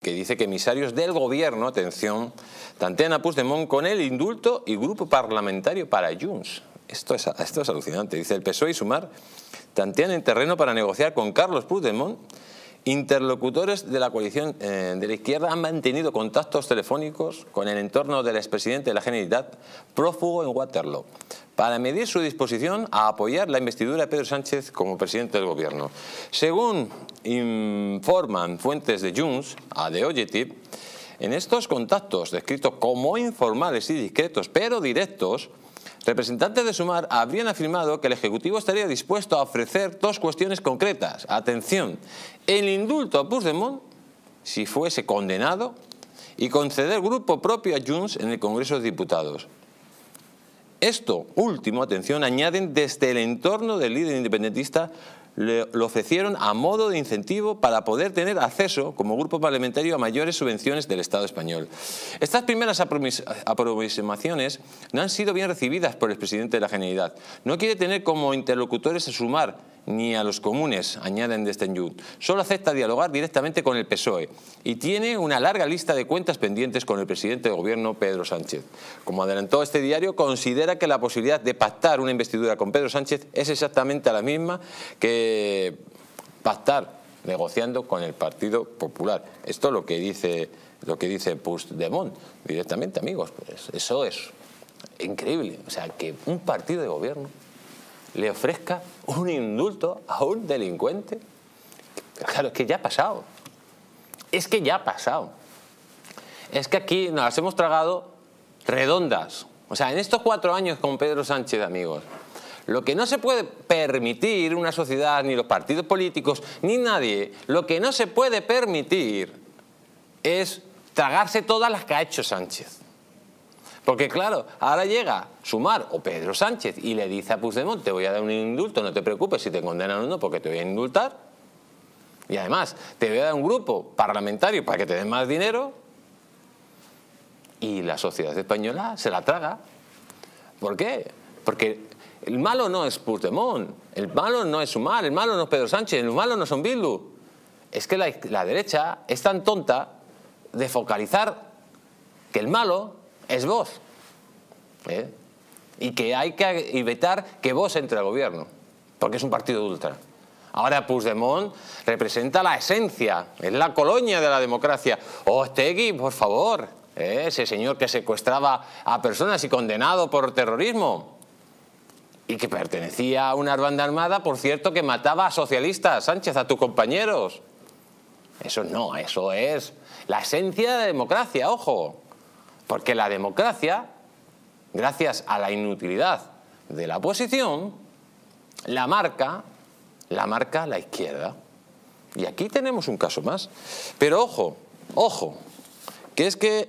que dice que emisarios del gobierno, atención, tantean a Puigdemont con el indulto y grupo parlamentario para Junts. Esto es alucinante. Dice: el PSOE y Sumar tantean en terreno para negociar con Carlos Puigdemont. Interlocutores de la coalición de la izquierda han mantenido contactos telefónicos con el entorno del expresidente de la Generalitat, prófugo en Waterloo, para medir su disposición a apoyar la investidura de Pedro Sánchez como presidente del gobierno. Según informan fuentes de Junts a The Objective, en estos contactos, descritos como informales y discretos, pero directos, representantes de Sumar habrían afirmado que el Ejecutivo estaría dispuesto a ofrecer dos cuestiones concretas. Atención: el indulto a Puigdemont, si fuese condenado, y conceder grupo propio a Junts en el Congreso de Diputados. Esto último, atención, añaden, desde el entorno del líder independentista lo ofrecieron a modo de incentivo para poder tener acceso como grupo parlamentario a mayores subvenciones del Estado español. Estas primeras aproximaciones no han sido bien recibidas por el presidente de la Generalitat. No quiere tener como interlocutores a Sumar ni a los comunes, añaden desde Junts. Solo acepta dialogar directamente con el PSOE y tiene una larga lista de cuentas pendientes con el presidente del gobierno, Pedro Sánchez. Como adelantó este diario, considera que la posibilidad de pactar una investidura con Pedro Sánchez es exactamente la misma que pactar negociando con el Partido Popular. Esto es lo que dice Puigdemont directamente, amigos. Pues eso es increíble. O sea, que un partido de gobierno le ofrezca un indulto a un delincuente. Claro, es que ya ha pasado. Es que ya ha pasado. Es que aquí nos las hemos tragado redondas. O sea, en estos 4 años con Pedro Sánchez, amigos, lo que no se puede permitir una sociedad, ni los partidos políticos, ni nadie, lo que no se puede permitir es tragarse todas las que ha hecho Sánchez. Porque claro, ahora llega Sumar o Pedro Sánchez y le dice a Puigdemont: te voy a dar un indulto, no te preocupes si te condenan o no, porque te voy a indultar. Y además, te voy a dar un grupo parlamentario para que te den más dinero. Y la sociedad española se la traga. ¿Por qué? Porque el malo no es Puigdemont, el malo no es Sumar, el malo no es Pedro Sánchez, el malo no son Bildu. Es que la derecha es tan tonta de focalizar que el malo es Vox, y que hay que evitar que Vox entre al gobierno, porque es un partido de ultra. Ahora Puigdemont representa la esencia, es la colonia de la democracia. Otegi, por favor, ese señor que secuestraba a personas y condenado por terrorismo, y que pertenecía a una banda armada, por cierto, que mataba a socialistas, Sánchez, a tus compañeros. Eso no, eso es la esencia de la democracia, ojo. Porque la democracia, gracias a la inutilidad de la oposición, la marca la izquierda. Y aquí tenemos un caso más. Pero ojo, ojo, que es que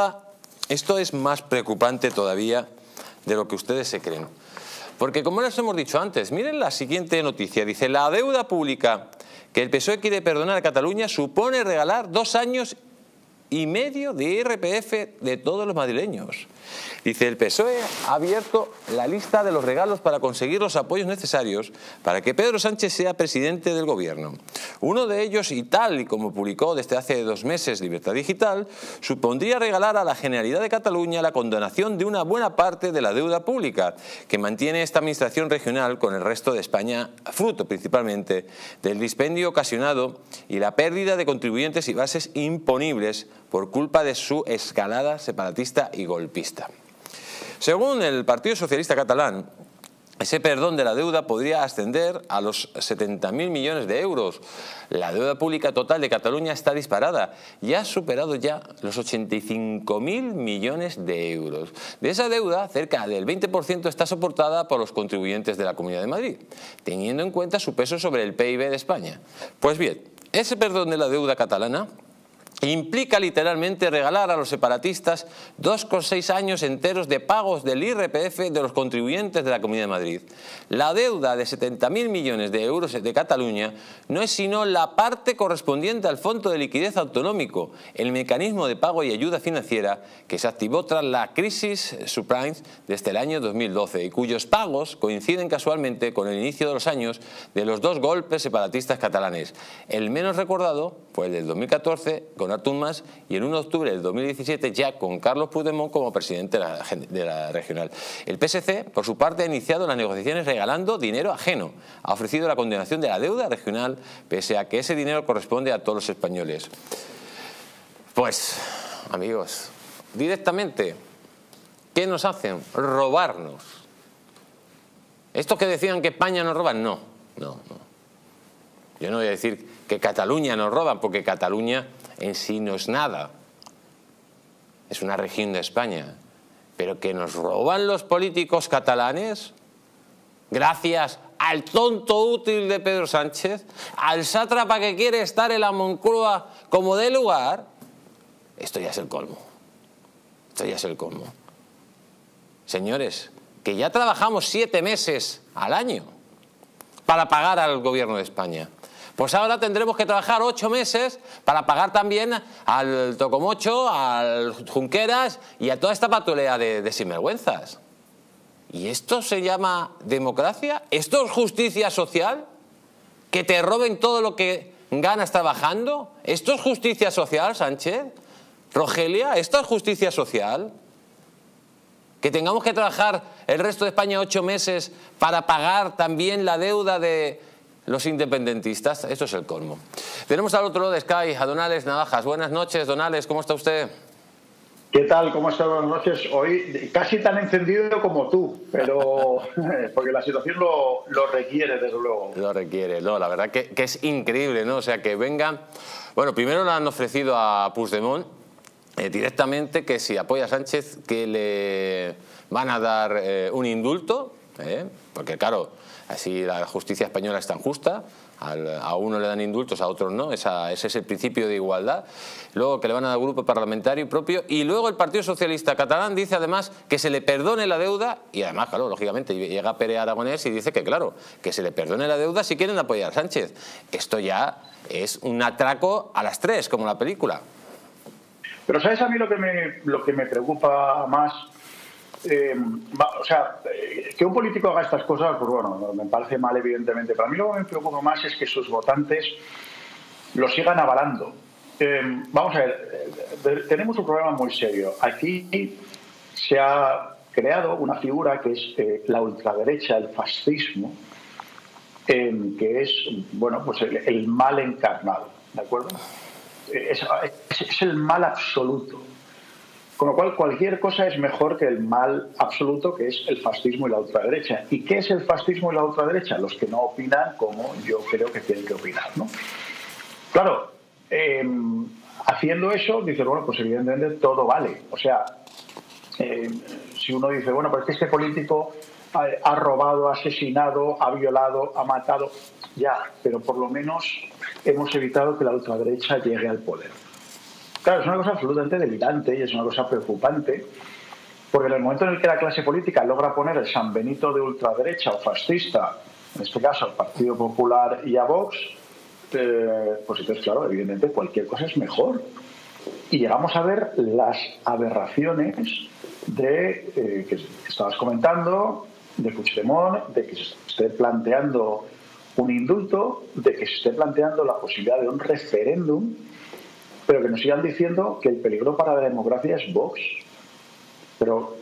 esto es más preocupante todavía de lo que ustedes se creen. Porque como les hemos dicho antes, miren la siguiente noticia. Dice: la deuda pública que el PSOE quiere perdonar a Cataluña supone regalar 2 años y medio de IRPF de todos los madrileños. Dice: el PSOE ha abierto la lista de los regalos para conseguir los apoyos necesarios para que Pedro Sánchez sea presidente del gobierno. Uno de ellos, y tal y como publicó desde hace 2 meses Libertad Digital, supondría regalar a la Generalidad de Cataluña la condonación de una buena parte de la deuda pública que mantiene esta administración regional con el resto de España, fruto principalmente del dispendio ocasionado y la pérdida de contribuyentes y bases imponibles por culpa de su escalada separatista y golpista. Según el Partido Socialista Catalán, ese perdón de la deuda podría ascender a los 70.000 millones de euros. La deuda pública total de Cataluña está disparada y ha superado ya los 85.000 millones de euros. De esa deuda, cerca del 20% está soportada por los contribuyentes de la Comunidad de Madrid, teniendo en cuenta su peso sobre el PIB de España. Pues bien, ese perdón de la deuda catalana implica literalmente regalar a los separatistas 2,6 años enteros de pagos del IRPF de los contribuyentes de la Comunidad de Madrid. La deuda de 70.000 millones de euros de Cataluña no es sino la parte correspondiente al Fondo de Liquidez Autonómico, el mecanismo de pago y ayuda financiera que se activó tras la crisis subprime desde el año 2012 y cuyos pagos coinciden casualmente con el inicio de los años de los 2 golpes separatistas catalanes. El menos recordado fue el del 2014, con Artur Mas y en 1 de octubre del 2017 ya con Carles Puigdemont como presidente de la regional. El PSC, por su parte, ha iniciado las negociaciones regalando dinero ajeno. Ha ofrecido la condenación de la deuda regional, pese a que ese dinero corresponde a todos los españoles. Pues, amigos, directamente, ¿qué nos hacen? Robarnos. ¿Estos que decían que España nos roban? No, no, no. Yo no voy a decir que Cataluña nos roban, porque Cataluña en sí no es nada. Es una región de España. Pero que nos roban los políticos catalanes, gracias al tonto útil de Pedro Sánchez, al sátrapa que quiere estar en la Moncloa como de lugar, esto ya es el colmo. Esto ya es el colmo. Señores, que ya trabajamos 7 meses al año para pagar al gobierno de España. Pues ahora tendremos que trabajar 8 meses para pagar también al Tocomocho, al Junqueras y a toda esta patulea de sinvergüenzas. ¿Y esto se llama democracia? ¿Esto es justicia social? ¿Que te roben todo lo que ganas trabajando? ¿Esto es justicia social, Sánchez? ¿Rogelia? ¿Esto es justicia social? ¿Que tengamos que trabajar el resto de España 8 meses para pagar también la deuda de los independentistas? Esto es el colmo. Tenemos al otro lado de Sky a Don Alex Navajas. Buenas noches, Don Alex, ¿cómo está usted? ¿Qué tal? ¿Cómo estás? Buenas noches. Hoy casi tan encendido como tú, pero porque la situación lo requiere, desde luego. Lo requiere, no, la verdad que es increíble, ¿no? O sea, que vengan... Bueno, primero le han ofrecido a Puigdemont directamente que si apoya a Sánchez que le van a dar un indulto, porque claro, así la justicia española es tan justa, a uno le dan indultos, a otros no, ese es el principio de igualdad. Luego que le van a dar grupo parlamentario propio, y luego el Partido Socialista Catalán dice además que se le perdone la deuda, y además, claro, lógicamente llega Pere Aragonés y dice que claro, que se le perdone la deuda si quieren apoyar a Sánchez. Esto ya es un atraco a las 3, como la película. Pero ¿sabes a mí lo que me preocupa más? O sea, que un político haga estas cosas, pues bueno, me parece mal, evidentemente. Pero a mí lo que me preocupa más es que sus votantes lo sigan avalando. Vamos a ver, tenemos un problema muy serio. Aquí se ha creado una figura que es la ultraderecha, el fascismo, que es, bueno, pues el mal encarnado, ¿de acuerdo? Es el mal absoluto. Con lo cual, cualquier cosa es mejor que el mal absoluto, que es el fascismo y la ultraderecha. ¿Y qué es el fascismo y la ultraderecha? Los que no opinan como yo creo que tienen que opinar, ¿no? Claro, haciendo eso, dices, bueno, pues evidentemente todo vale. O sea, si uno dice, bueno, pues que este político ha robado, ha asesinado, ha violado, ha matado, ya, pero por lo menos hemos evitado que la ultraderecha llegue al poder. Claro, es una cosa absolutamente delirante y es una cosa preocupante, porque en el momento en el que la clase política logra poner el San Benito de ultraderecha o fascista, en este caso al Partido Popular y a Vox, pues entonces, claro, evidentemente cualquier cosa es mejor. Y llegamos a ver las aberraciones de que estabas comentando, de Puigdemont, de que se esté planteando un indulto, de que se esté planteando la posibilidad de un referéndum, pero que nos sigan diciendo que el peligro para la democracia es Vox. Pero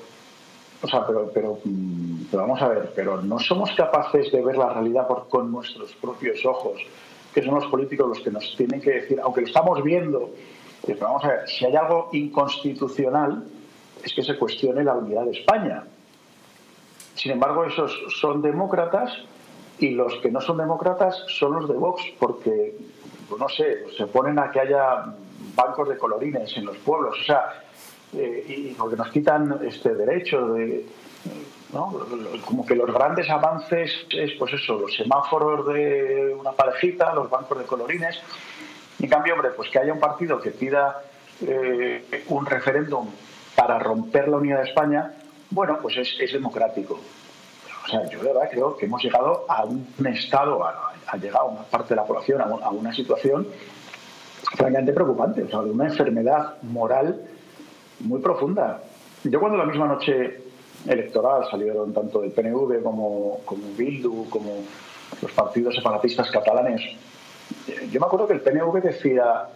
vamos a ver, pero no somos capaces de ver la realidad con nuestros propios ojos, que son los políticos los que nos tienen que decir, aunque lo estamos viendo, pero vamos a ver, si hay algo inconstitucional es que se cuestione la unidad de España. Sin embargo, esos son demócratas y los que no son demócratas son los de Vox, porque, pues no sé, se oponen a que haya bancos de colorines en los pueblos, o sea, y porque nos quitan este derecho de, ¿no? Como que los grandes avances es, pues eso, los semáforos de una parejita, los bancos de colorines. En cambio, hombre, pues que haya un partido que pida un referéndum para romper la unidad de España, bueno, pues es democrático. O sea, yo de verdad creo que hemos llegado a un estado, ha llegado una parte de la población a una situación francamente preocupante, o sea, de una enfermedad moral muy profunda. Yo cuando la misma noche electoral salieron tanto el PNV como Bildu, como los partidos separatistas catalanes, yo me acuerdo que el PNV decía,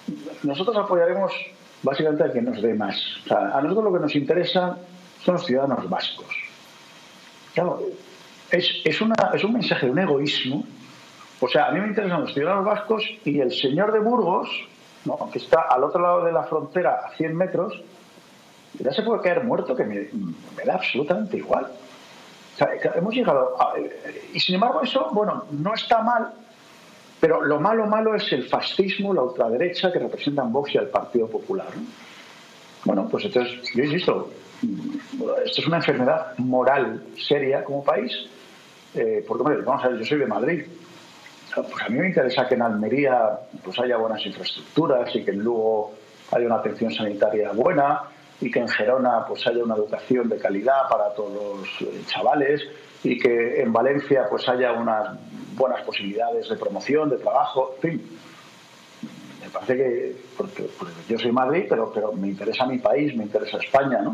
nosotros apoyaremos básicamente a quien nos dé más. O sea, a nosotros lo que nos interesa son los ciudadanos vascos. Claro, es un mensaje de un egoísmo. O sea, a mí me interesan los ciudadanos vascos y el señor de Burgos, ¿no?, que está al otro lado de la frontera a 100 metros, ya se puede caer muerto, que me da absolutamente igual. O sea, hemos llegado a... Y sin embargo eso, bueno, no está mal, pero lo malo es el fascismo, la ultraderecha que representan Vox y al Partido Popular, ¿no? Bueno, pues entonces, yo insisto, esto es una enfermedad moral seria como país, porque, hombre, vamos a ver, yo soy de Madrid. Pues a mí me interesa que en Almería pues haya buenas infraestructuras y que en Lugo haya una atención sanitaria buena y que en Gerona pues haya una educación de calidad para todos los chavales y que en Valencia pues haya unas buenas posibilidades de promoción, de trabajo, en fin. Me parece que, porque yo soy Madrid, pero me interesa mi país, me interesa España, ¿no?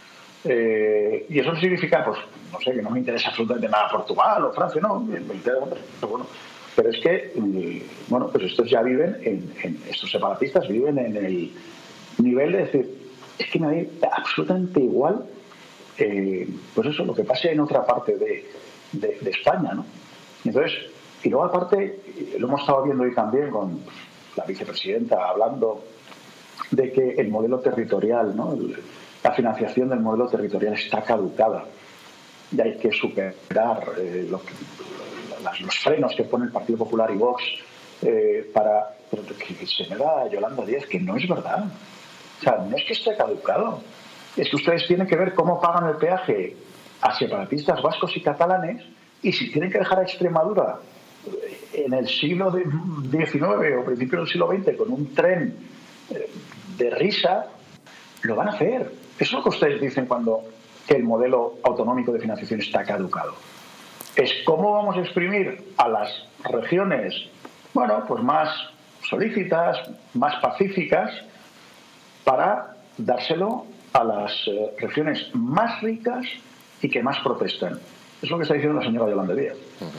Y eso no significa, pues, no sé, que no me interesa absolutamente nada Portugal o Francia, no, me interesa, pero bueno. Pero es que, bueno, pues estos ya viven, estos separatistas viven en el nivel de decir, es que me da absolutamente igual, pues eso, lo que pase en otra parte de España, ¿no? Entonces, y luego aparte, lo hemos estado viendo hoy también con la vicepresidenta hablando de que el modelo territorial, ¿no?, la financiación del modelo territorial está caducada y hay que superar los frenos que pone el Partido Popular y Vox para... Pero que se me da Yolanda Díaz que no es verdad. O sea, no es que esté caducado. Es que ustedes tienen que ver cómo pagan el peaje a separatistas vascos y catalanes y si tienen que dejar a Extremadura en el siglo XIX o principios del siglo XX con un tren de risa, lo van a hacer. Eso es lo que ustedes dicen cuando que el modelo autonómico de financiación está caducado. Es cómo vamos a exprimir a las regiones, bueno, pues más solícitas, más pacíficas, para dárselo a las regiones más ricas y que más protestan. Es lo que está diciendo la señora Yolanda Díaz.